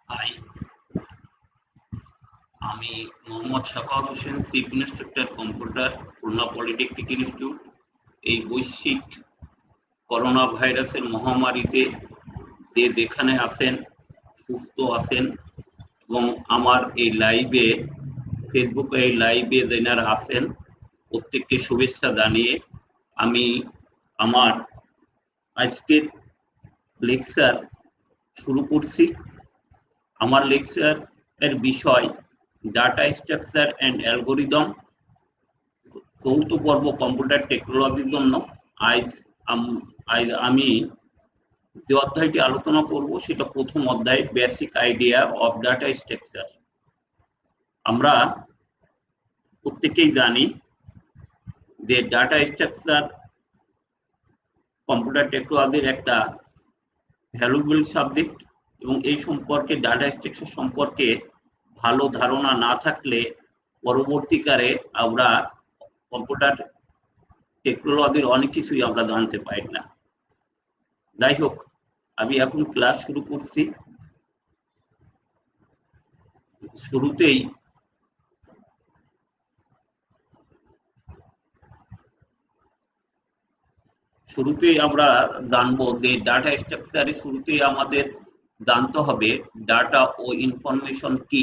High, আমি Mohammad Sakhawat Hossain, chief instructor computer, Khulna polytechnic institute. এই বৈশ্বিক করোনা ভাইরাসের মহামারীতে যে যেখানে আছেন, সুস্থ আছেন এবং আমার এই লাইভে, ফেসবুকে এই লাইভে যারা আছেন প্রত্যেককে শুভেচ্ছা জানিয়ে আমি আমার আজকের লেকচার শুরু করছি। আমার লেকচার এর বিষয় ডাটা স্ট্রাকচার অ্যান্ড অ্যালগোরিদম, চৌথ পর্ব কম্পিউটার টেকনোলজির জন্য। আজ আমি যে অধ্যায়টি আলোচনা করব সেটা প্রথম অধ্যায়, basic idea of data structure. আমরা প্রত্যেকেই জানি যে ডাটা স্ট্রাকচার কম্পিউটার টেকনোলজির একটা ভ্যালুয়েবল সাবজেক্ট এবং এই সম্পর্কে, ডাটা স্ট্রাকচার সম্পর্কে ভালো ধারণা না থাকলে পরবর্তীকালে আমরা কম্পিউটার টেকনোলজির অনেক কিছুই আমরা জানতে পারি না। যাই হোক, আমি এখন ক্লাস শুরু করছি। শুরুতেই আমরা জানবো যে ডাটা স্ট্রাকচারে শুরুতেই আমাদের জানতে হবে ডাটা ও ইনফরমেশন কি।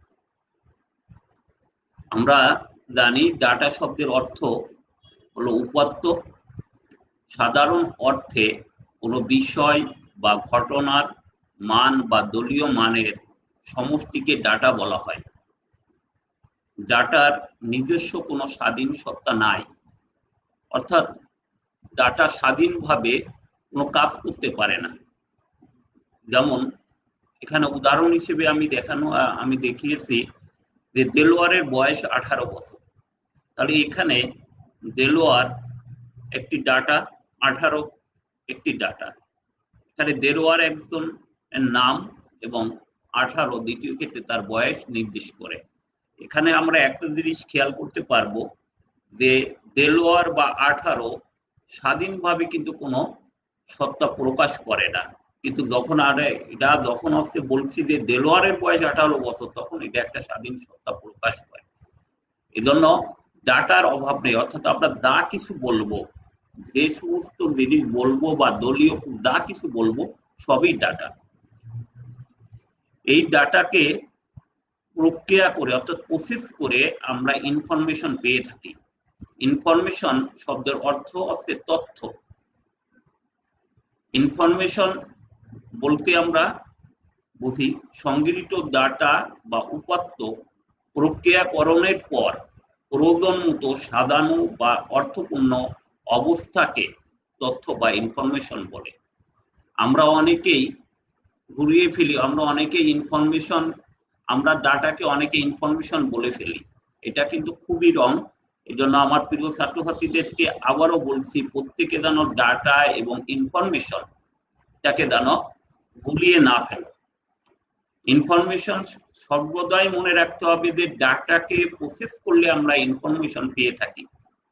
আমরা জানি ডাটা শব্দের অর্থ হলো উপাত্ত। সাধারণ অর্থে কোনো বিষয় বা ঘটনার মান বা দলীয় মানের সমষ্টিকে ডাটা বলা হয়। ডাটার নিজস্ব কোনো স্বাধীন সত্তা নাই, অর্থাৎ ডাটা স্বাধীনভাবে কোনো কাজ করতে পারে না। যেমন এখানে উদাহরণ হিসেবে আমি দেখিয়েছি যে দেলোয়ারের বয়স 18 বছর। তাহলে এখানে দেলোয়ার একটি ডাটা, 18 একটি ডাটা। এখানে দেলোয়ার একজন নাম এবং 18 দ্বিতীয় ক্ষেত্রে তার বয়স নির্দেশ করে। এখানে আমরা একটা জিনিস খেয়াল করতে পারবো যে দেলোয়ার বা 18 স্বাধীনভাবে কিন্তু কোনো সত্তা প্রকাশ করে না, কিন্তু যখন হচ্ছে বলছি যে দেলোয়ারের বয়স 18 বছর, তখন এটা একটা স্বাধীন সত্তা প্রকাশ করে। এজন্য ডাটার অভাব নেই, অর্থাৎ আমরা যা কিছু বলবো, যে সমস্ত জিনিস বলবো বা দলীয় যা কিছু বলবো সবই ডাটা। এই ডাটাকে প্রক্রিয়া করে অর্থাৎ প্রসেস করে আমরা ইনফরমেশন পেয়ে থাকি। ইনফরমেশন শব্দের অর্থ হচ্ছে তথ্য। ইনফরমেশন বলতে আমরা বুঝি সংগৃহীত ডাটা বা উপাত্ত প্রক্রিয়াকরণের পর প্রয়োজন মতো সাজানো বা অর্থপূর্ণ অবস্থাকে তথ্য বা ইনফরমেশন বলে। আমরা অনেকেই ঘুরিয়ে ফেলি, আমরা ডাটাকে অনেকে ইনফরমেশন বলে ফেলি। এটা কিন্তু খুবই রং। এই জন্য আমার প্রিয় ছাত্রছাত্রীদেরকে আবারও বলছি, প্রত্যেকে যেন ডাটা এবং ইনফরমেশন এটাকে যেন গুলিয়ে না ফেলে। ইনফরমেশন সর্বদাই মনে রাখতে হবে যে ডাটাকে প্রসেস করলে আমরা ইনফরমেশন পেয়ে থাকি।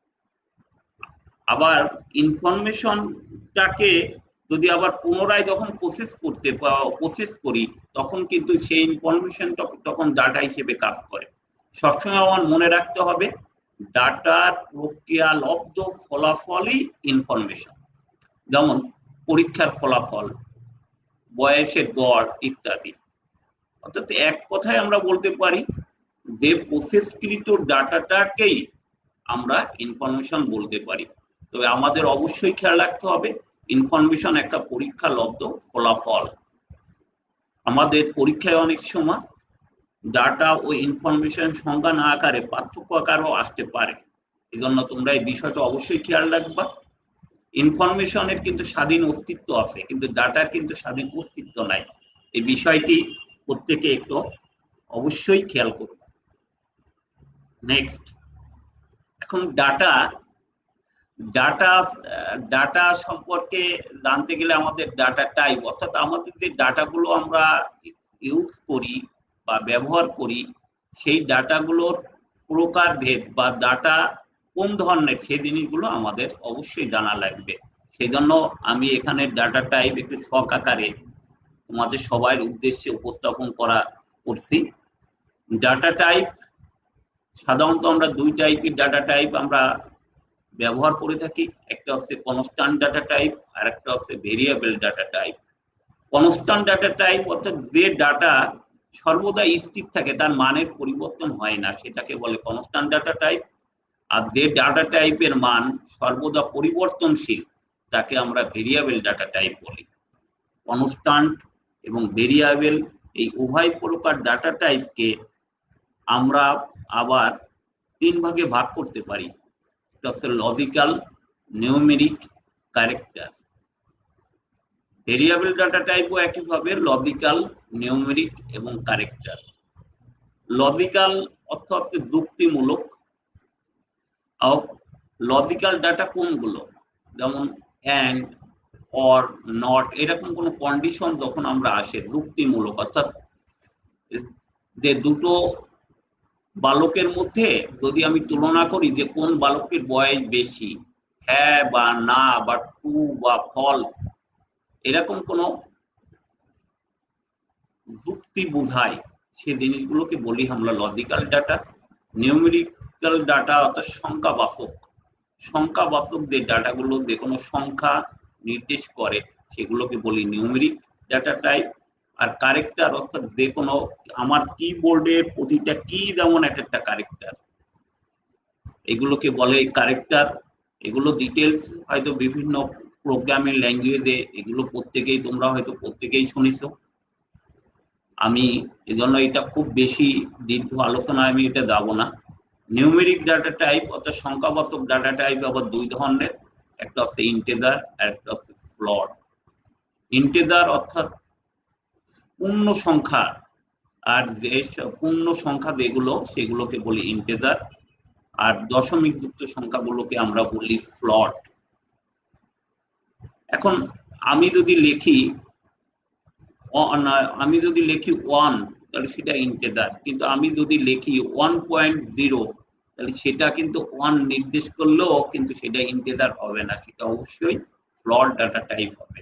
আবার ইনফরমেশনটাকে যদি আবার পুনরায় যখন প্রসেস করি, তখন কিন্তু সেই ইনফরমেশনটা তখন ডাটা হিসেবে কাজ করে। সবসময় আমার মনে রাখতে হবে ডাটার প্রক্রিয়ালব্ধ ফলাফলই ইনফরমেশন। যেমন পরীক্ষার ফলাফল, বয়সের গড় ইত্যাদি। অর্থাৎ এক কথায় আমরা বলতে পারি যে প্রসেসকৃত ডাটাটাকেই আমরা ইনফরমেশন বলতে পারি। তবে আমাদের অবশ্যই খেয়াল রাখতে হবে ইনফরমেশন একটা পরীক্ষালব্ধ ফলাফল। আমাদের পরীক্ষায় অনেক সময় ডাটা ও ইনফরমেশন সংজ্ঞা না আকারে পার্থক্য আকারেও আসতে পারে। এই জন্য তোমরা এই বিষয়টা অবশ্যই খেয়াল রাখবা। ইনফরমেশনের কিন্তু স্বাধীন অস্তিত্ব আছে, কিন্তু ডাটার কিন্তু স্বাধীন অস্তিত্ব নাই। এই বিষয়টি প্রত্যেকে একটু অবশ্যই খেয়াল করবে। নেক্সট, এখন ডাটা সম্পর্কে জানতে গেলে আমাদের ডাটা টাইপ, অর্থাৎ আমাদের যে ডাটাগুলো আমরা ইউজ করি বা ব্যবহার করি, সেই ডাটাগুলোর প্রকারভেদ বা ডাটা কোন ধরনের, সেই জিনিসগুলো আমাদের অবশ্যই জানা লাগবে। সেই জন্য আমি এখানে ডাটা টাইপ একটু ছক আকারে তোমাদের সবার উদ্দেশ্যে উপস্থাপন করছি। ডাটা টাইপ সাধারণত আমরা দুই টাইপের ডাটা টাইপ আমরা ব্যবহার করে থাকি, একটা হচ্ছে কনস্ট্যান্ট ডাটা টাইপ আর একটা হচ্ছে variable data type. Constant data type অর্থাৎ যে ডাটা সর্বদা স্থির থাকে, তার মানের পরিবর্তন হয় না, সেটাকে বলে কনস্ট্যান্ট ডাটা টাইপ। আর যে ডাটা টাইপের মান সর্বদা পরিবর্তনশীল তাকে আমরা ভেরিয়েবল ডাটা টাইপ বলি। কনস্ট্যান্ট এবং ভেরিয়েবল এই উভয় প্রকার ডাটা টাইপকে আমরা আবার তিন ভাগে ভাগ করতে পারি। এটা হচ্ছে logical, numeric, character. Variable data টাইপও একইভাবে লজিক্যাল, নিউমেরিক এবং ক্যারেক্টার। লজিক্যাল অর্থ হচ্ছে যুক্তিমূলক। লজিক্যাল ডাটা কোনগুলো, যেমন অ্যান্ড, অর, নট, এরকম কোন কন্ডিশন যখন আমরা আসে যুক্তিমূলক, অর্থাৎ যে দুটো বালকের মধ্যে যদি আমি তুলনা করি যে কোন বালকের বয়স বেশি, হ্যাঁ বা না বা ট্রু বা ফলস, এরকম কোন যুক্তি বোঝায় সে জিনিসগুলোকে বলি আমরা লজিক্যাল ডাটা। নিউমেরিক্যাল ডাটা অর্থাৎ সংখ্যাবাচক, সংখ্যাবাচক যে ডাটাগুলো যে কোনো সংখ্যা নির্দেশ করে সেগুলোকে বলি নিউমেরিক ডাটা টাইপ। আর ক্যারেক্টার অর্থাৎ যে কোনো আমার কিবোর্ডের প্রতিটা কি যেমন একটা ক্যারেক্টার, এগুলোকে বলে ক্যারেক্টার। এগুলো ডিটেলস হয়তো বিভিন্ন প্রোগ্রামিং ল্যাঙ্গুয়েজে এগুলো প্রত্যেকেই তোমরা হয়তো প্রত্যেকেই শুনেছো। আমি এজন্য এটা খুব বেশি দীর্ঘ আলোচনায় আমি এটা যাব না। নিউমেরিক ডাটা টাইপ অর্থাৎ সংখ্যাবাচক ডাটা টাইপ আবার দুই ধরনের, একটা হচ্ছে ইন্টিজার আর একটা হচ্ছে ফ্লোট। ইন্টিজার অর্থাৎ পূর্ণ সংখ্যা, আর যে পূর্ণ সংখ্যা যেগুলো সেগুলোকে বলি ইন্টিজার, আর দশমিক যুক্ত সংখ্যাগুলোকে আমরা বলি ফ্লোট। এখন আমি যদি লিখি 1 তাহলে সেটা ইন্টিজার, কিন্তু আমি যদি লিখি 1.0 তাহলে সেটা কিন্তু 1 নির্দেশ করলেও কিন্তু সেটা ইন্টিজার হবে না, সেটা অবশ্যই ফ্লোট ডাটা টাইপ হবে।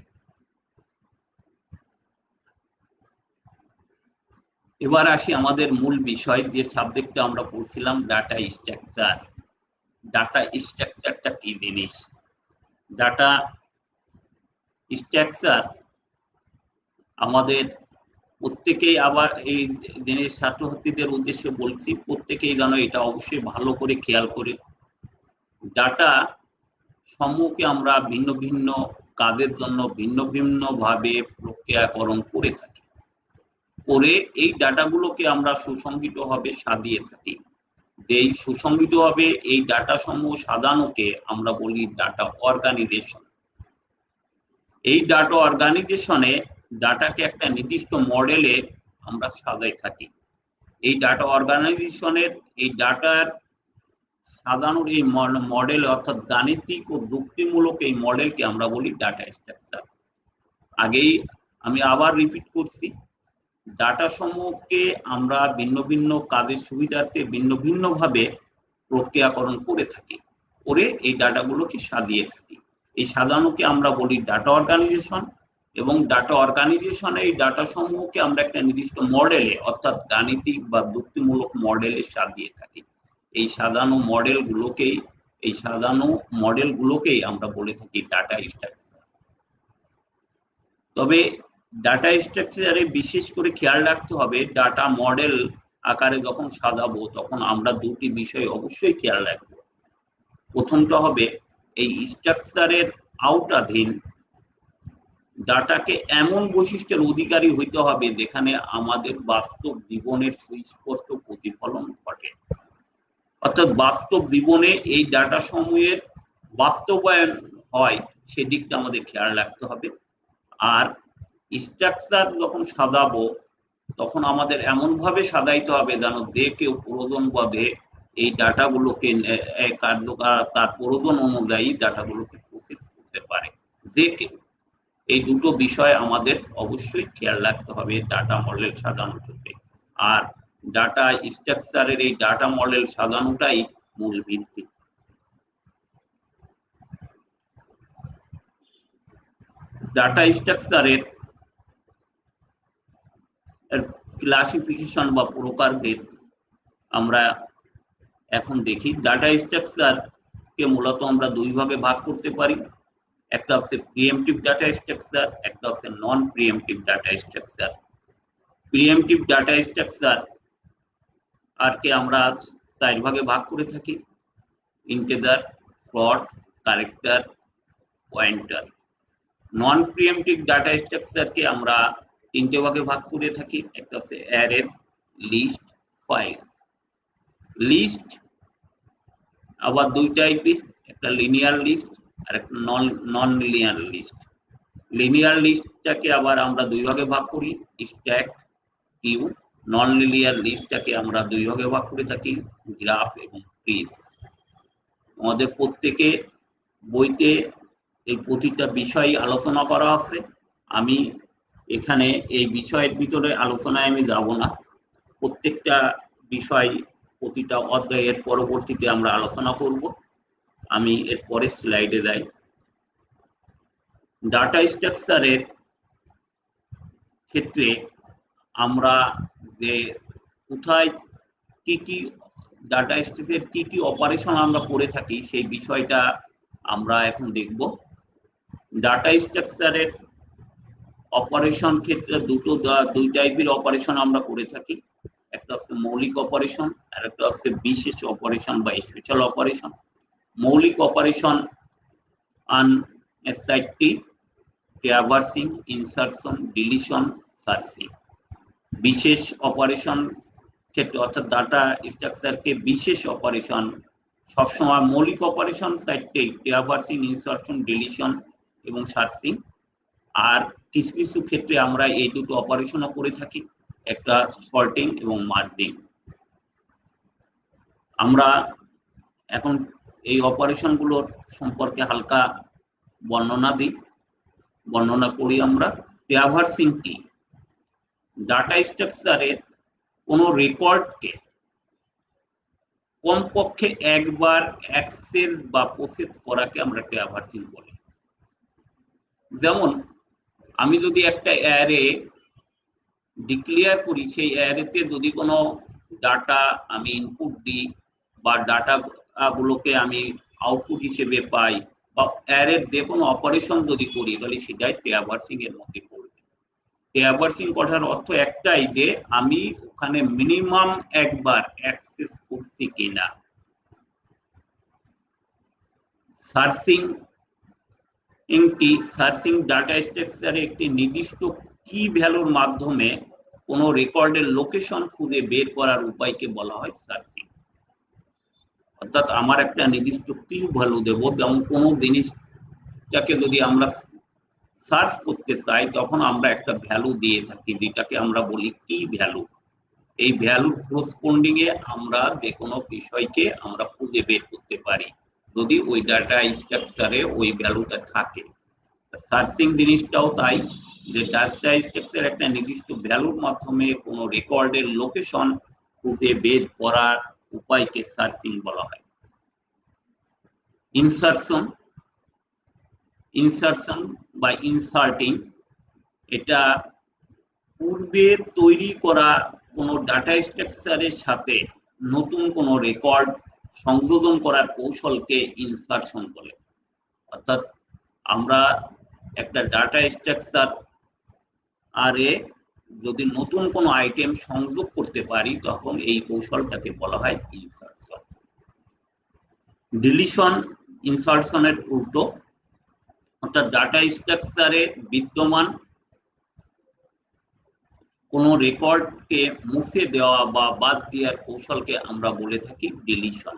এবার আসি আমাদের মূল বিষয়, যে সাবজেক্টটা আমরা পড়ছিলাম, ডাটা স্ট্রাকচার। ডাটা স্ট্রাকচারটা কি জিনিস? ডাটা স্ট্রাকচার আমাদের প্রত্যেকেই, আবার এই জিনিস ছাত্রছাত্রীদের উদ্দেশ্যে বলছি, প্রত্যেকেই যেন এটা অবশ্যই ভালো করে খেয়াল করে। ডাটা সমূহকে আমরা ভিন্ন ভিন্ন কাজের জন্য ভিন্ন ভিন্ন ভাবে প্রক্রিয়াকরণ করে থাকি, করে এই ডাটাগুলোকে আমরা সুসংগঠিতভাবে সাজিয়ে থাকি। যেই সুসংগঠিতভাবে এই ডাটা সমূহ সাজানোকে আমরা বলি ডাটা অর্গানাইজেশন। এই ডাটা অর্গানাইজেশনে ডাটাকে একটা নির্দিষ্ট মডেলে আমরা সাজাই থাকি। এই ডাটা অর্গানাইজেশনের এই ডাটার সাজানোর এই মডেল অর্থাৎ গাণিতিক ও যুক্তিমূলক এই মডেলকে আমরা বলি ডাটা স্ট্রাকচার। আগেই আমি আবার রিপিট করছি, ডাটা সমূহকে আমরা ভিন্ন ভিন্ন কাজের সুবিধার্থে ভিন্ন ভিন্ন ভাবে প্রক্রিয়াকরণ করে থাকি, করে এই ডাটাগুলোকে সাজিয়ে থাকি। এই সাজানোকে আমরা বলি ডাটা অর্গানাইজেশন, এবং ডাটা অর্গানাইজেশনে এই ডাটা সমূহকে আমরা একটা নির্দিষ্ট মডেলে অর্থাৎ গাণিতিক বা যুক্তিমূলক মডেলে সাজিয়ে থাকি। এই সাজানো মডেলগুলোকেই আমরা বলে থাকি ডাটা স্ট্রাকচার। তবে ডাটা স্ট্রাকচারে বিশেষ করে খেয়াল রাখতে হবে, ডাটা মডেল আকারে যখন সাজাবো তখন আমরা দুটি বিষয় অবশ্যই খেয়াল রাখবো। প্রথমটা হবে এই স্ট্রাকচারের আওতাধীন ডাটাকে এমন বৈশিষ্ট্যের অধিকারী হইতে হবে যেখানে আমাদের বাস্তব জীবনের সুস্পষ্ট প্রতিফলন ঘটে, অর্থাৎ বাস্তব জীবনে এই ডাটা সমূহের বাস্তবায়ন হয় সেদিকটা আমাদের খেয়াল রাখতে হবে। আর স্ট্রাকচার যখন সাজাবো তখন আমাদের এমন ভাবে সাজাইতে হবে যেন যে কেউ প্রয়োজন বোধে এই ডাটাগুলোকে তার প্রয়োজন অনুযায়ী ডাটাগুলোকে প্রসেস করতে পারে, যে কেউ। এই দুটো বিষয় আমাদের অবশ্যই খেয়াল রাখতে হবে ডাটা মডেল সাজানোর ক্ষেত্রে। আর ডাটা স্ট্রাকচারের এই ডাটা মডেল সাজানোটাই মূল ভিত্তি। ডাটা স্ট্রাকচারের ক্লাসিফিকেশন বা প্রকারভেদ আমরা এখন দেখি। ডাটা স্ট্রাকচার কে মূলত আমরা দুই ভাগে ভাগ করতে পারি, একটা হচ্ছে প্রিএমটিভ ডাটা স্ট্রাকচার, একটা হচ্ছে non primitive data structure. Primitive data structure আর কে আমরা চার ভাগে ভাগ করে থাকি, integer, float, character, pointer. Non primitive data structure কে আমরা তিনটে ভাগে ভাগ করে থাকি, একটা হচ্ছে অ্যারেজ, লিস্ট, ফাইলস। লিস্ট আবার দুই টাইপের, একটা লিনিয়ার লিস্ট আর একটা নন লিনিয়ার লিস্ট। লিনিয়ার লিস্টটাকে আবার আমরা দুই ভাগে ভাগ করি, স্ট্যাক, কিউ। নন লিনিয়ার লিস্টটাকে আমরা দুই ভাগে ভাগ করে থাকি, গ্রাফ এবং ট্রিজ। আমাদের প্রত্যেকে বইতে এই প্রতিটা বিষয় আলোচনা করা আছে। আমি এখানে এই বিষয়ের ভিতরে আলোচনায় আমি যাব না, প্রত্যেকটা বিষয় প্রতিটা অধ্যায়ের পরবর্তীতে আমরা আলোচনা করব। আমি এর পরের স্লাইডে যাই। ডাটা স্ট্রাকচারের ক্ষেত্রে আমরা যে কোথায় কি কি ডাটা স্ট্রাকচারের কি কি অপারেশন আমরা করে থাকি সেই বিষয়টা আমরা এখন দেখব। ডাটা স্ট্রাকচারের অপারেশন ক্ষেত্রে দুই টাইপের অপারেশন আমরা করে থাকি, একটা হচ্ছে মৌলিক অপারেশন আর একটা হচ্ছে বিশেষ অপারেশন বা স্পেশাল অপারেশন। মৌলিক অপারেশন চারটি, ট্র্যাভার্সিং, ইনসারশন, ডিলিশন, সার্চিং। বিশেষ অপারেশন ক্ষেত্রে অর্থাৎ ডাটা স্ট্রাকচারকে বিশেষ অপারেশন সবসময় মৌলিক অপারেশন চারটে, ট্র্যাভার্সিং, ইনসারশন, ডিলিশন এবং সার্চিং। আর কিছু কিছু ক্ষেত্রে আমরা এই দুটো অপারেশনও করে থাকি, একটা সর্টিং এবং মার্জিং। আমরা এখন এই অপারেশনগুলোর সম্পর্কে হালকা বর্ণনা করি আমরা। ট্র্যাভার্সিং কি? ডাটা স্ট্রাকচারের কোনো রেকর্ডকে কমপক্ষে একবার অ্যাক্সেস বা প্রসেস করাকে আমরা ট্র্যাভার্সিং বলি। যেমন আমি যদি একটা অ্যারে ডিক্লেয়ার করি, সেই অ্যারেতে যদি কোনো ডাটা আমি ইনপুট দিই বা ডাটা গুলোকে আমি আউটপুট হিসেবে পাই বা অ্যারের যে কোনো অপারেশন যদি করি, তাহলে সেটাই ট্র্যাভার্সিং এর মধ্যে পড়বে। ট্র্যাভার্সিং কথার অর্থ একটাই, যে আমি ওখানে মিনিমাম একবার অ্যাক্সেস করছি কিনা। সার্চিং সার্চিং ডাটা স্ট্রাকচারে একটি নির্দিষ্ট কি ভ্যালুর মাধ্যমে কোনো রেকর্ডের লোকেশন খুঁজে বের করার উপায়কে বলা হয় সার্চিং। অর্থাৎ আমার একটা নির্দিষ্ট কি ভ্যালু দেব, যেমন কোনো জিনিসটাকে যদি আমরা সার্চ করতে চাই তখন আমরা একটা ভ্যালু দিয়ে থাকি, যেটাকে আমরা বলি কি ভ্যালু। এই ভ্যালুর করসপন্ডিং এ আমরা যে কোনো বিষয়কে আমরা খুঁজে বের করতে পারি যদি ওই ডাটা স্ট্রাকচারে ওই ভ্যালুটা থাকে। সার্চিং জিনিসটাও তাই, যে ডাটা স্ট্রাকচার একটা নির্দিষ্ট ভ্যালুর মাধ্যমে কোনো রেকর্ডের লোকেশন খুঁজে বের করার উপায়কে সার্চিং বলা হয়। ইনসারশন বা ইনসার্টিং, এটা পূর্বে তৈরি করা কোনো ডাটা স্ট্রাকচারের সাথে নতুন কোনো রেকর্ড সংযোজন করার কৌশলকে ইনসারশন বলে। অর্থাৎ আমরা একটা ডাটা স্ট্রাকচার আরে যদি নতুন কোনো আইটেম সংযোগ করতে পারি তখন এই কৌশলটাকে বলা হয় ইনসারশন। ডিলিশন ইনসারশনের উল্টো, অর্থাৎ ডাটা স্ট্রাকচারে বিদ্যমান কোনো রেকর্ডকে মুছে দেওয়া বা বাদ দেওয়ার কৌশলকে আমরা বলে থাকি ডিলিশন।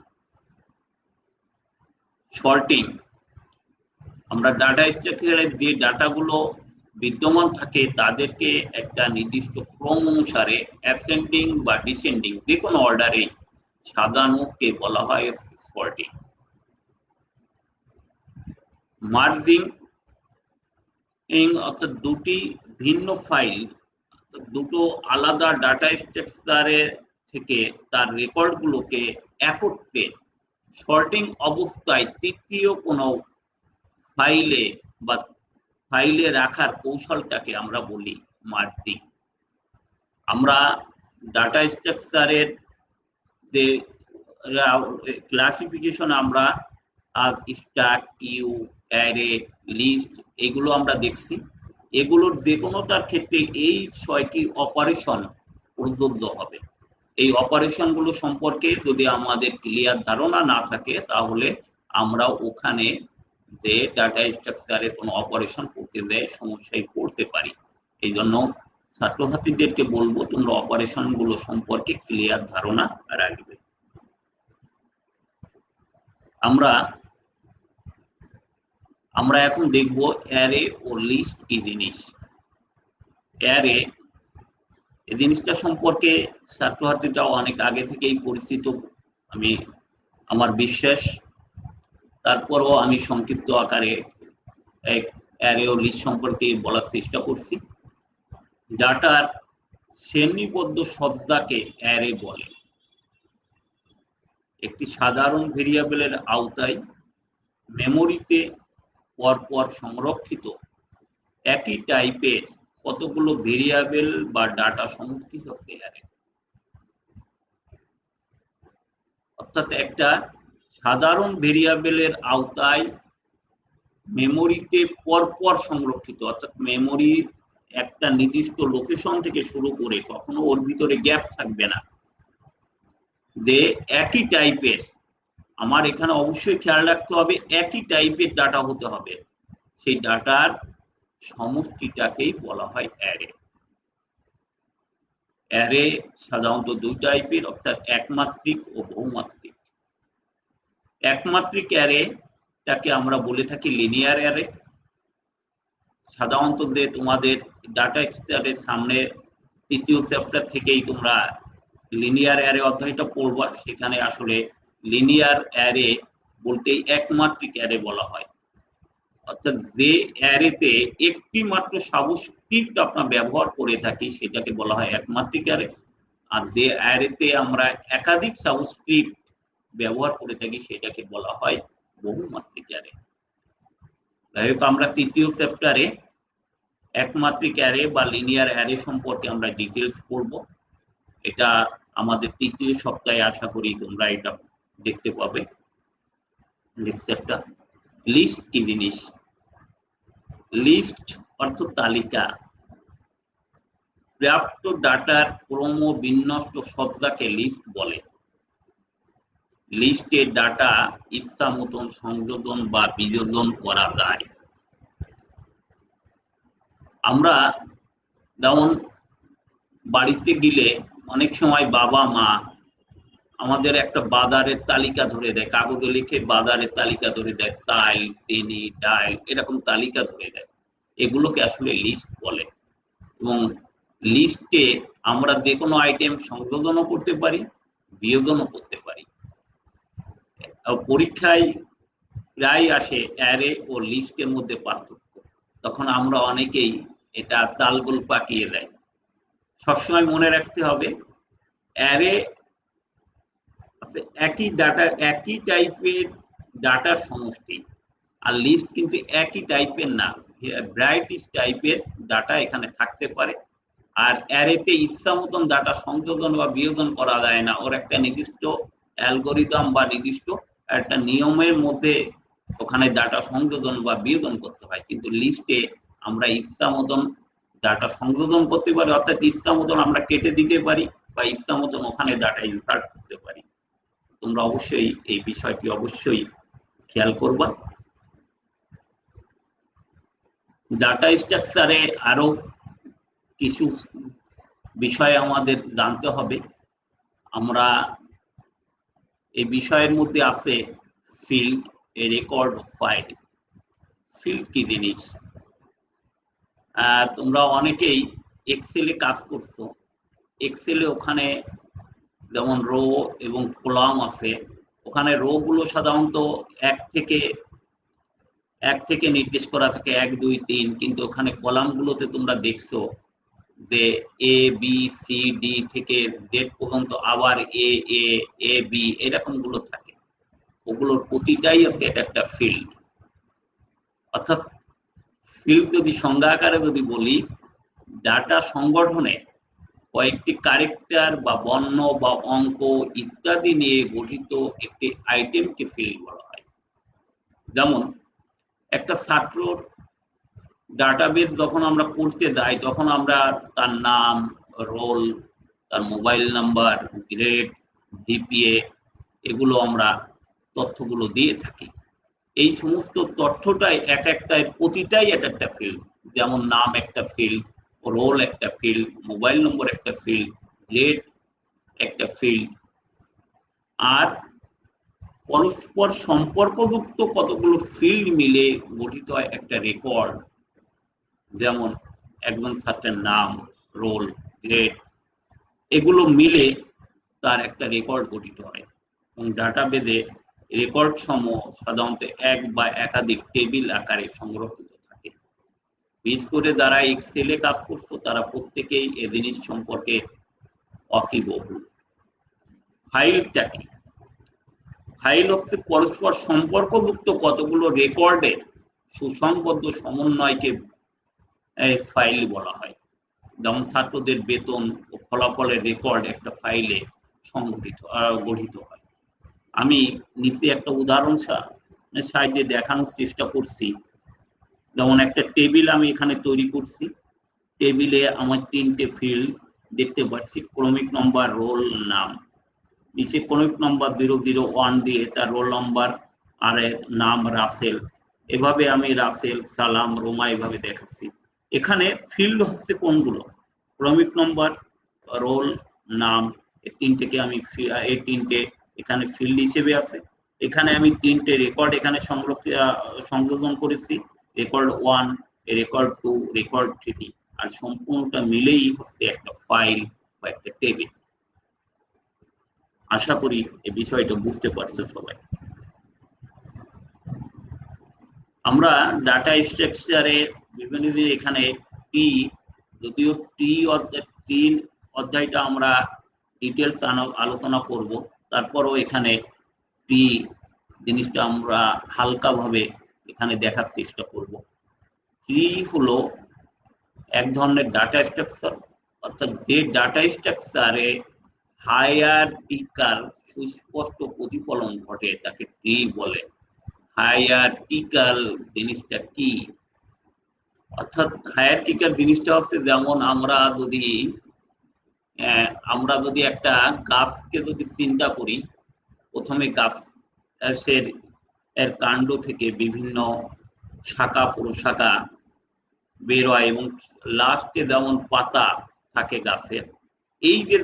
সর্টিং, আমরা ডাটা স্ট্রাকচারে যে ডাটাগুলো বিদ্যমান থাকে তাদেরকে একটা নির্দিষ্ট ক্রম অনুসারে অ্যাসেন্ডিং বা ডিসেন্ডিং যে কোনো অর্ডারে সাজানোকে বলা হয় সর্টিং। মার্জিং, অর্থাৎ দুটি ভিন্ন ফাইল, দুটো আলাদা ডাটা স্ট্রাকচারে থেকে তার রেকর্ডগুলোকে একত্রে সর্টিং অবস্থায় তৃতীয় কোনো ফাইলে রাখার কৌশলটাকে আমরা বলি মার্জিং। আমরা ডাটা স্ট্রাকচারের যে ক্লাসিফিকেশন আমরা স্ট্যাক, কিউ, অ্যারে, লিস্ট এগুলো আমরা দেখছি। এগুলোর যে কোনোটার ক্ষেত্রে এই 6টি অপারেশন প্রযোজ্য হবে। এই অপারেশন গুলো সম্পর্কে যদি আমাদের ক্লিয়ার ধারণা না থাকে তাহলে আমরা ওখানে যে ডাটা স্ট্রাকচারে কোনো অপারেশন করতে দেয় সমস্যায় পড়তে পারি। এই জন্য ছাত্রছাত্রীদেরকে বলবো তোমরা অপারেশন গুলো সম্পর্কে ক্লিয়ার ধারণা রাখবে। আমরা এখন দেখব অ্যারে ও লিস্ট কি জিনিস। অ্যারে এই জিনিসটা সম্পর্কে ছাত্রছাত্রীরা অনেক আগে থেকেই পরিচিত আমার বিশ্বাস। তারপরও আমি সংক্ষিপ্ত আকারে অ্যারে ও লিস্ট সম্পর্কে বলার চেষ্টা করছি। ডাটার শ্রেণীবদ্ধ সজ্জাকে অ্যারে বলে। একটি সাধারণ ভেরিয়েবলের আওতায় মেমোরিতে পরপর সংরক্ষিত একই টাইপের কতগুলো ভেরিয়েবল বা ডাটা সমষ্টি হচ্ছে অ্যারে। অর্থাৎ একটা সাধারণ ভেরিয়েবলের আওতায় মেমোরিতে পরপর সংরক্ষিত, অর্থাৎ মেমোরির একটা নির্দিষ্ট লোকেশন থেকে শুরু করে কখনো ওর ভিতরে গ্যাপ থাকবে না, যে একই টাইপের, আমার এখানে অবশ্যই খেয়াল রাখতে হবে একই টাইপের ডাটা হতে হবে, সেই ডাটার সমষ্টিটাকেই বলা হয় অ্যারে। অ্যারে সাধারণত দুই টাইপের, অর্থাৎ একমাত্রিক ও বহুমাত্রিক। একমাত্রিক অ্যারেটাকে আমরা বলে থাকি লিনিয়ার অ্যারে। সাধারণত যে তোমাদের ডাটা স্ট্রাকচারের সামনে 3য় চ্যাপ্টার থেকেই তোমরা লিনিয়ার অ্যারে অধ্যায়টা পড়বা, সেখানে আসলে লিনিয়ার অ্যারে বলতেই একমাত্রিক অ্যারে বলা হয়। অর্থাৎ যে অ্যারেতে একটি মাত্র সাবস্ক্রিপ্ট আমরা ব্যবহার করে থাকি সেটাকে বলা হয় একমাত্রিক অ্যারে, আর যে অ্যারেতে আমরা একাধিক সাবস্ক্রিপ্ট ব্যবহার করে থাকি সেটাকে বলা হয় বহুমাত্রিক অ্যারে। যাই হোক, আমরা 3য় চ্যাপ্টারে একমাত্রিক অ্যারে বা লিনিয়ার অ্যারে সম্পর্কে আমরা ডিটেলস পড়ব। এটা আমাদের 3য় সপ্তাহে আশা করি তোমরা এটা দেখতে পাবে। লিস্ট কি জিনিস? লিস্ট অর্থ তালিকা। প্রাপ্ত ডাটার ক্রম বিন্যস্ত সজ্জাকে লিস্ট বলে। লিস্টে ডাটা ইচ্ছা মতন সংযোজন বা বিয়োজন করা যায়। আমরা যেমন বাড়িতে গেলে অনেক সময় বাবা মা আমাদের একটা বাজারের তালিকা ধরে দেয়, কাগজে লিখে বাজারের তালিকা ধরে দেয়, চাল, চিনি, ডাল এরকম তালিকা ধরে দেয়। এগুলোকে আসলে লিস্ট বলে। এবং লিস্টে আমরা যে কোনো আইটেম সংযোজনও করতে পারি, বিয়োজনও করতে পারি। পরীক্ষায় প্রায় আসে অ্যারে ও লিস্টের মধ্যে পার্থক্য, তখন আমরা অনেকেই এটা তালগোল পাকিয়ে দেয়। সবসময় মনে রাখতে হবে অ্যারে একই ডাটা, একই টাইপের ডাটার সমষ্টি, আর লিস্ট কিন্তু একই টাইপের না, ভ্যারাইটিস টাইপের ডাটা এখানে থাকতে পারে। আর অ্যারেতে ইচ্ছা মতন ডাটা সংযোজন বা বিয়োজন করা যায় না, ওর একটা নির্দিষ্ট অ্যালগোরিদম বা নির্দিষ্ট একটা নিয়মের মধ্যে ওখানে ডাটা সংযোজন বা বিয়োজন করতে হয়। কিন্তু লিস্টে আমরা ইচ্ছা মতন ডাটা সংযোজন করতে পারি, অর্থাৎ ইচ্ছা মতন আমরা কেটে দিতে পারি বা ইচ্ছা মতন ওখানে ডাটা ইনসার্ট করতে পারি। তোমরা অবশ্যই এই বিষয়টি অবশ্যই খেয়াল করবা। ডাটা স্ট্রাকচারে আরো কিছু বিষয় আমাদের জানতে হবে। আমরা এই বিষয়ের মধ্যে আছে ফিল্ড, রেকর্ড, ফাইল। ফিল্ড কি জিনিস? তোমরা অনেকেই এক্সেলে কাজ করছো। এক্সেলে ওখানে যেমন রো এবং কলাম আছে, ওখানে রো গুলো সাধারণত এক থেকে নির্দেশ করা থাকে 1, 2, 3, কিন্তু ওখানে কলাম গুলোতে তোমরা দেখছো যে এ বি সি ডি থেকে জেড পর্যন্ত আবার এ এ এ বি এরকম গুলো থাকে। ওগুলোর প্রতিটাই আছে এটা একটা ফিল্ড। অর্থাৎ ফিল্ড যদি সংজ্ঞা আকারে যদি বলি, ডাটা সংগঠনে কয়েকটি ক্যারেক্টার বা বর্ণ বা অঙ্ক ইত্যাদি নিয়ে গঠিত একটি আইটেমকে ফিল্ড বলা হয়। যেমন একটা ছাত্রর ডাটাবেস যখন আমরা পড়তে যাই তখন আমরা তার নাম, রোল, তার মোবাইল নাম্বার, গ্রেড, জিপিএ এগুলো আমরা তথ্যগুলো দিয়ে থাকি। এই সমস্ত তথ্যটাই এক একটাই প্রতিটাই এক একটা ফিল্ড। যেমন নাম একটা ফিল্ড, রোল একটা ফিল্ড, মোবাইল নম্বর একটা ফিল্ড, গ্রেড একটা ফিল্ড। আর পরস্পর সম্পর্কযুক্ত কতগুলো ফিল্ড মিলে গঠিত হয় একটা রেকর্ড। যেমন একজন ছাত্রের নাম, রোল, গ্রেড এগুলো মিলে তার একটা রেকর্ড গঠিত হয়। এবং ডাটাবেজে রেকর্ড সমূহ সাধারণত এক বা একাধিক টেবিল আকারে সংরক্ষিত থাকে। বিশেষ করে যারা এক্সেলে কাজ করছো তারা প্রত্যেকেই এ জিনিস সম্পর্কে ওয়াকিবহুল। ফাইলটা কি? ফাইল হচ্ছে পরস্পর সম্পর্কযুক্ত কতগুলো রেকর্ডের সুসংবদ্ধ সমন্বয়কে ফাইল বলা হয়। যেমন ছাত্রদের বেতন ও ফলাফলের রেকর্ড একটা ফাইলে গঠিত হয়। আমি নিচে একটা উদাহরণ সাহায্যে দেখানোর চেষ্টা করছি। যেমন একটা টেবিল আমি এখানে তৈরি করছি। টেবিলে আমার 3টে ফিল্ড দেখতে পাচ্ছি, ক্রমিক নম্বর, রোল, নাম। নিচে ক্রমিক নম্বর 001 দিয়ে তার রোল নম্বর আর নাম রাসেল। এভাবে আমি রাসেল, সালাম, রোমা এভাবে দেখাচ্ছি। এখানে ফিল্ড হচ্ছে কোনগুলো? ক্রমিক নম্বর, রোল, নাম। এই তিনটেকে আমি এই তিনটে এখানে ফিল্ড হিসেবে আছে। এখানে আমি 3টে রেকর্ড এখানে সংযোজন করেছি, রেকর্ড 1, রেকর্ড 2, রেকর্ড 3। আর সম্পূর্ণটা মিলেই হচ্ছে একটা ফাইল বা একটা টেবিল। আশা করি এই বিষয়টা বুঝতে পারছো সবাই। আমরা ডাটা স্ট্রাকচারে বিভিন্ন দিন এখানে টি, যদিও টি অধ্যায়টা আমরা ডিটেলস আলোচনা করব, তারপরও এখানে টি জিনিসটা আমরা হালকাভাবে এখানে দেখার চেষ্টা করব। টি হলো এক ধরনের ডাটা স্ট্রাকচার, অর্থাৎ যে ডাটা স্ট্রাকচারে হায়ারার্কিক্যাল সুস্পষ্ট প্রতিফলন ঘটে তাকে ট্রি বলে। হায়ারার্কিক্যাল জিনিসটা কি? অর্থাৎ হায়ারার্কিক্যাল জিনিসটা হচ্ছে যেমন আমরা যদি একটা গাছকে যদি চিন্তা করি, প্রথমে গাছ এর কাণ্ড থেকে বিভিন্ন শাখা প্রশাখা বের হয় এবং লাস্টে যেমন পাতা থাকে গাছের। এই যে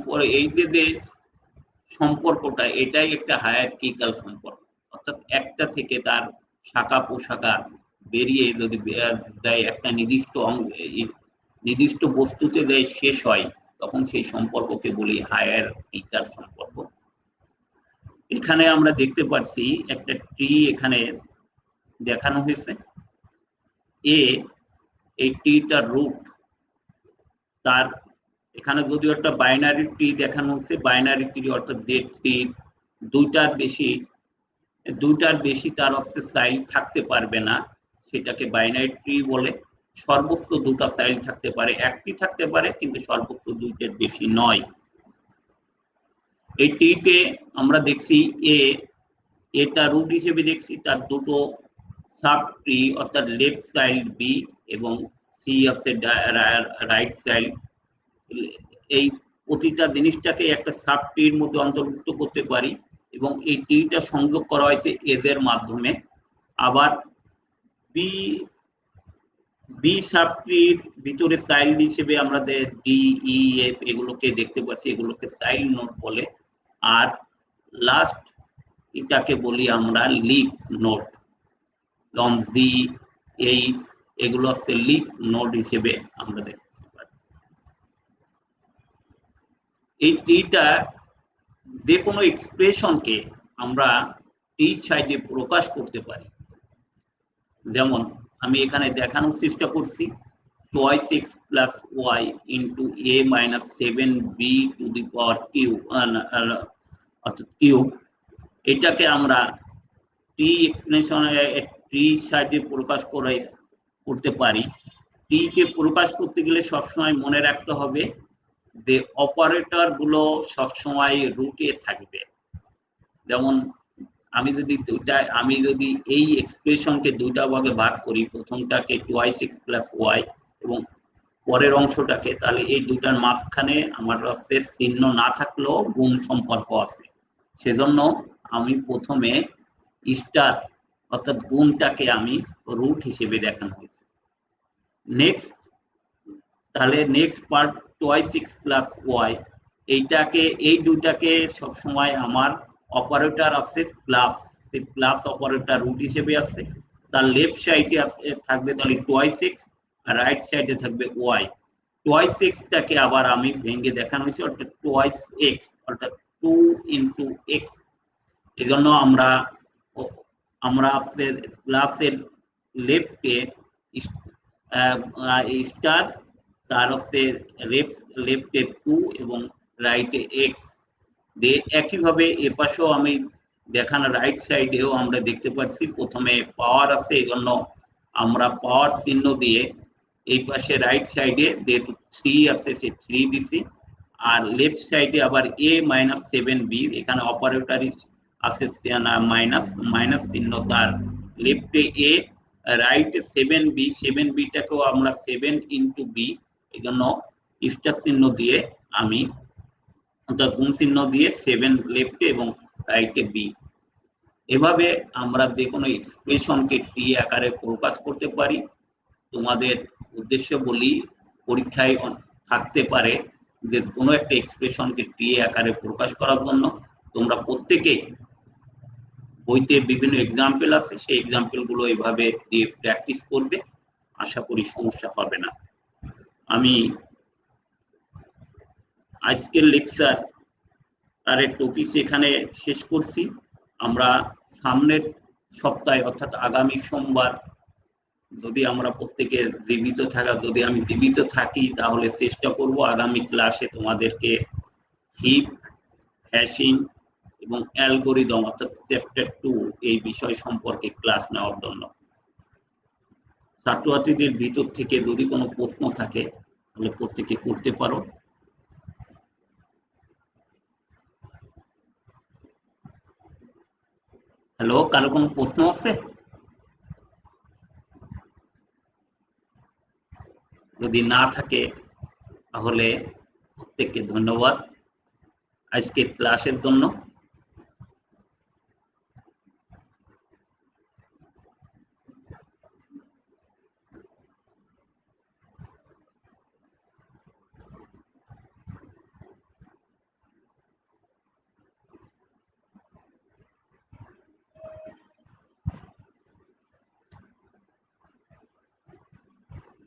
সম্পর্কটা, এটাই একটা হায়ারার্কিক্যাল সম্পর্ক। অর্থাৎ একটা থেকে তার শাখা প্রশাখা বেরিয়ে যদি দেয় একটা নির্দিষ্ট বস্তুতে দেয় শেষ হয়, তখন সেই সম্পর্ককে বলি হায়ারার্কিক্যাল সম্পর্ক। এখানে আমরা দেখতে পাচ্ছি একটা ট্রি এখানে দেখানো হয়েছে। এই ট্রিটার রুট, তার এখানে যদিও একটা বাইনারি ট্রি দেখানো হচ্ছে, বাইনারি ট্রি অর্থাৎ যে ট্রি দুইটার বেশি তার হচ্ছে চাইল্ড থাকতে পারবে না, সেটাকে বাইনারি ট্রি বলে। সর্বোচ্চ 2টা চাইল্ড থাকতে পারে, একটি থাকতে পারে, কিন্তু সর্বোচ্চ 2টার বেশি নয়। এই ট্রিতে আমরা দেখছি এটা রুট হিসেবে দেখছি, তার 2টো সাব ট্রি, অর্থাৎ লেফট চাইল্ড বি এবং সি আছে রাইট চাইল্ড। এই প্রতিটা জিনিসটাকে একটা সাব ট্রির মধ্যে অন্তর্ভুক্ত করতে পারি এবং এই ট্রিটা সংযোগ করা হয়েছে এজের মাধ্যমে। আবার বি সাব ট্রির ভিতরে চাইল্ড হিসেবে আমরা ডি, ই, এফ এগুলোকে দেখতে পাচ্ছি, এগুলোকে চাইল্ড নোড বলে। আর লাস্ট এটাকে বলি আমরা লিফ নোড, জি, এইচ এগুলো হচ্ছে লিফ নোড হিসেবে আমরা দেখতে পারি। এই ট্রিটা যে কোনো এক্সপ্রেশনকে আমরা ট্রির সাহায্যে প্রকাশ করতে পারি। যেমন আমি এখানে দেখানোর চেষ্টা করছি, 2x + y * a - 7b to the power cube, অর্থাৎ কিউব। এটাকে আমরা ট্রি এক্সপ্রেশনে ট্রির সাহায্যে প্রকাশ করতে পারি। ট্রিকে প্রকাশ করতে গেলে সবসময় মনে রাখতে হবে যে অপারেটর গুলো সবসময় রুটে থাকবে। যেমন আমি যদি এই এক্সপ্রেশনকে দুইটা ভাগে ভাগ করি, প্রথমটাকে 2x প্লাস ওয়াই এবং পরের অংশটাকে, তাহলে এই দুটার মাঝখানে আমার কাছে চিহ্ন না থাকলেও গুণ সম্পর্ক আছে। সেজন্য আমি প্রথমে স্টার অর্থাৎ গুণটাকে আমি রুট হিসেবে দেখানো হয়েছে। নেক্সট, তাহলে next part 2x plus Y, এই দুইটাকে সবসময় আমার অপারেটর আছে প্লাস, সেই প্লাস অপারেটর রুট হিসেবে আছে। তার লেফট সাইডে থাকবে তাহলে 2x, আর রাইট সাইডে থাকবে ওয়াই। 2x টাকে আবার আমি ভেঙে দেখানো হয়েছে অর্থাৎ 2x অর্থাৎ 2 ইন্টু x। এই জন্য আমরা প্লাসের লেফটে স্টার, তার হচ্ছে লেফটে 2 এবং রাইটে x দিয়ে, একইভাবে এ পাশেও আমি দেখানো রাইট সাইডেও আমরা দেখতে পাচ্ছি প্রথমে পাওয়ার আছে, এই জন্য আমরা পাওয়ার চিহ্ন দিয়ে এই পাশে রাইট সাইডে যেহেতু 3 আছে সে 3 দিছি, আর লেফট সাইডে আবার a মাইনাস 7b, এখানে অপারেটর আছে মাইনাস চিহ্ন, তার লেফটে a রাইটে 7b টাকেও আমরা 7 ইন্টু b, এই জন্য স্টার চিহ্ন দিয়ে আমি অর্থাৎ গুণ চিহ্ন দিয়ে 7 লেফটে এবং রাইটে b। এভাবে আমরা যে কোনো এক্সপ্রেশনকে টি আকারে প্রকাশ করতে পারি। তোমাদের উদ্দেশ্য বলি, পরীক্ষায় থাকতে পারে যে কোনো একটা এক্সপ্রেশনকে টি আকারে প্রকাশ করার জন্য তোমরা প্রত্যেকেই বইতে বিভিন্ন এক্সাম্পল আছে, সেই এক্সাম্পল গুলো এভাবে দিয়ে প্র্যাকটিস করবে, আশা করি সমস্যা হবে না। আমি আজকের লেকচার তার টপিক এখানে শেষ করছি। আমরা সামনের সপ্তাহে অর্থাৎ আগামী সোমবার যদি আমরা প্রত্যেকে যদি আমি জীবিত থাকি তাহলে চেষ্টা করব আগামী ক্লাসে তোমাদেরকে হিপ, হ্যাশিং এবং অ্যালগরিদম অর্থাৎ চ্যাপ্টার 2 এই বিষয় সম্পর্কে ক্লাস নেওয়ার জন্য। ছাত্রছাত্রীদের ভিতর থেকে যদি কোনো প্রশ্ন থাকে তাহলে প্রত্যেকে করতে পারো। হ্যালো, কারো কোনো প্রশ্ন আছে? যদি না থাকে তাহলে প্রত্যেককে ধন্যবাদ আজকের ক্লাসের জন্য।